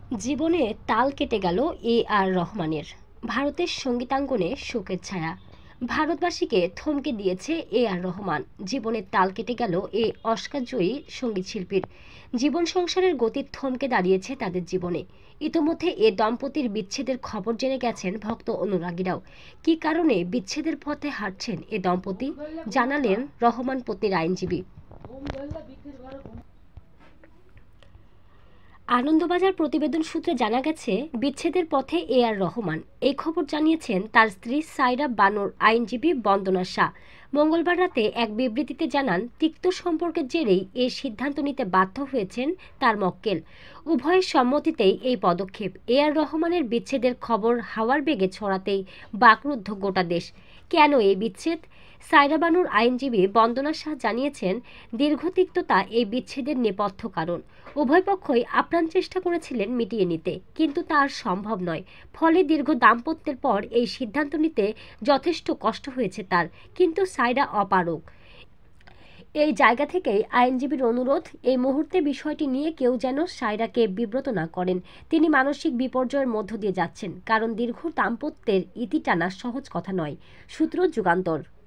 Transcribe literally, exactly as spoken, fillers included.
জীবনে তাল কেটে গেল এ আর রহমানের। ভারতের সঙ্গীতাঙ্গনে শোকের ছায়া। ভারতবাসীকে থমকে দিয়েছে এ আর রহমান। জীবনের তাল কেটে গেল এ অস্কারজয়ী সঙ্গীত শিল্পীর। জীবন সংসারের গতি থমকে দাঁড়িয়েছে তাদের জীবনে। ইতোমধ্যে এ দম্পতির বিচ্ছেদের খবর জেনে গেছেন ভক্ত অনুরাগীরাও। কী কারণে বিচ্ছেদের পথে হাঁটছেন এ দম্পতি, জানালেন রহমান পত্নীর আইনজীবী। আনন্দবাজার প্রতিবেদন সূত্রে জানা গেছে, বিচ্ছেদের পথে এ আর রহমান। এই খবর জানিয়েছেন তার স্ত্রী সায়রা বানুর আইনজীবী বন্দনা শাহ। মঙ্গলবার রাতে এক বিবৃতিতে জানান, তিক্ত সম্পর্কের জেরেই এ সিদ্ধান্ত নিতে বাধ্য হয়েছেন তার মক্কেল। উভয়ের সম্মতিতেই এই পদক্ষেপ। এ আর রহমানের বিচ্ছেদের খবর হাওয়ার বেগে ছড়াতেই বাকরুদ্ধ গোটা দেশ। কেন এই বিচ্ছেদ? সায়রা বানুর আইনজীবী বন্দনা শাহ জানিয়েছেন, দীর্ঘ তিক্ততা এই বিচ্ছেদের নেপথ্য কারণ। উভয় পক্ষই আপ্রাণ চেষ্টা করেছিলেন মিটিয়ে নিতে, কিন্তু তা আর সম্ভব নয়। ফলে দীর্ঘ দাম্পত্যের পর এই সিদ্ধান্ত নিতে যথেষ্ট কষ্ট হয়েছে তার। কিন্তু সায়রা অপারগ। এই জায়গা থেকেই আইনজীবীর অনুরোধ, এই মুহূর্তে বিষয়টি নিয়ে কেউ যেন সায়রাকে বিব্রত না করেন। তিনি মানসিক বিপর্যয়ের মধ্য দিয়ে যাচ্ছেন, কারণ দীর্ঘ দাম্পত্যের ইতি টানা সহজ কথা নয়। সূত্র যুগান্তর।